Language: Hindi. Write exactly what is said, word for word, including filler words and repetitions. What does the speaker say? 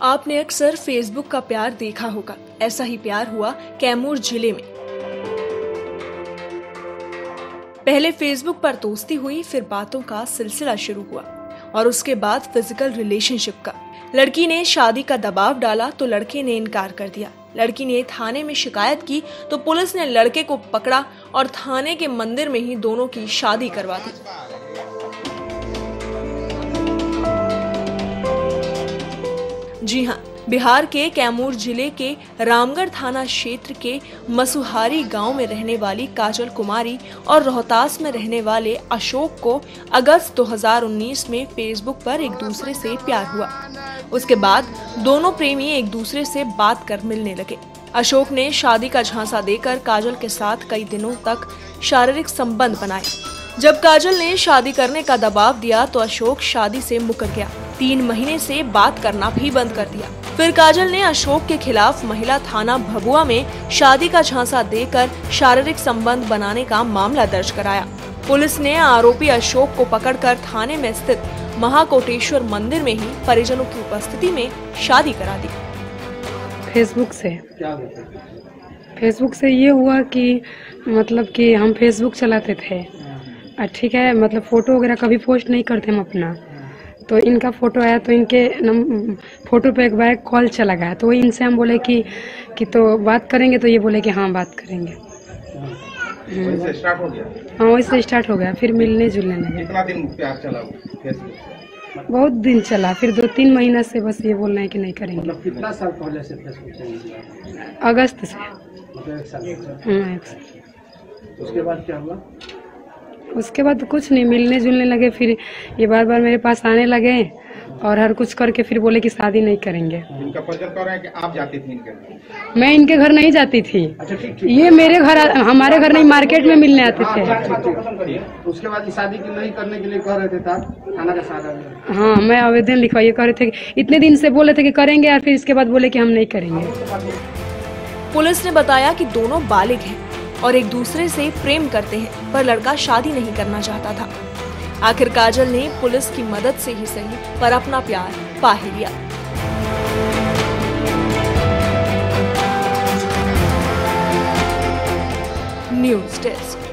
आपने अक्सर फेसबुक का प्यार देखा होगा। ऐसा ही प्यार हुआ कैमूर जिले में। पहले फेसबुक पर दोस्ती हुई, फिर बातों का सिलसिला शुरू हुआ और उसके बाद फिजिकल रिलेशनशिप का। लड़की ने शादी का दबाव डाला तो लड़के ने इनकार कर दिया। लड़की ने थाने में शिकायत की तो पुलिस ने लड़के को पकड़ा और थाने के मंदिर में ही दोनों की शादी करवा दी। जी हाँ, बिहार के कैमूर जिले के रामगढ़ थाना क्षेत्र के मसुहारी गांव में रहने वाली काजल कुमारी और रोहतास में रहने वाले अशोक को अगस्त दो हज़ार उन्नीस में फेसबुक पर एक दूसरे से प्यार हुआ। उसके बाद दोनों प्रेमी एक दूसरे से बात कर मिलने लगे। अशोक ने शादी का झांसा देकर काजल के साथ कई दिनों तक शारीरिक संबंध बनाए। जब काजल ने शादी करने का दबाव दिया तो अशोक शादी से मुकर गया। तीन महीने से बात करना भी बंद कर दिया। फिर काजल ने अशोक के खिलाफ महिला थाना भभुआ में शादी का झांसा देकर शारीरिक संबंध बनाने का मामला दर्ज कराया। पुलिस ने आरोपी अशोक को पकड़कर थाने में स्थित महाकोटेश्वर मंदिर में ही परिजनों की उपस्थिति में शादी करा दी। फेसबुक से क्या फेसबुक से ये हुआ कि मतलब कि हम फेसबुक चलाते थे, ठीक है, मतलब फोटो वगैरह कभी पोस्ट नहीं करते हम अपना। तो इनका फोटो आया तो इनके नम, फोटो पे एक बार कॉल चला गया तो वही इनसे हम बोले कि कि तो बात करेंगे, तो ये बोले कि हाँ बात करेंगे। वही से स्टार्ट हो गया। हाँ, वही से स्टार्ट हो गया। फिर मिलने जुलने लगे। कितना दिन प्यार चला फेसबुक? बहुत दिन चला। फिर दो तीन महीना से बस ये बोल रहे हैं कि नहीं करेंगे। मतलब कितना साल पहले से फेसबुक? अगस्त से। मतलब एक साल। हाँ, एक साल। उसके बाद क्या हुआ? उसके बाद कुछ नहीं, मिलने जुलने लगे। फिर ये बार बार मेरे पास आने लगे और हर कुछ करके फिर बोले कि शादी नहीं करेंगे। इनका परिचय कर रहे हैं कि आप जाती थी इनके घर? मैं इनके घर नहीं जाती थी। अच्छा, ठीक ठीक। ये मेरे घर, हमारे घर नहीं, मार्केट में मिलने आते थे। उसके बाद शादी की नहीं करने के लिए कह रहे थे थाना का सारा? हाँ, मैं आवेदन लिखवाइए कह रहे थे। इतने दिन से बोले थे कि करेंगे और फिर इसके बाद बोले कि हम नहीं करेंगे। पुलिस ने बताया कि दोनों बालिग हैं और एक दूसरे से प्रेम करते हैं, पर लड़का शादी नहीं करना चाहता था। आखिर काजल ने पुलिस की मदद से ही सही पर अपना प्यार पा ही लिया। News desk.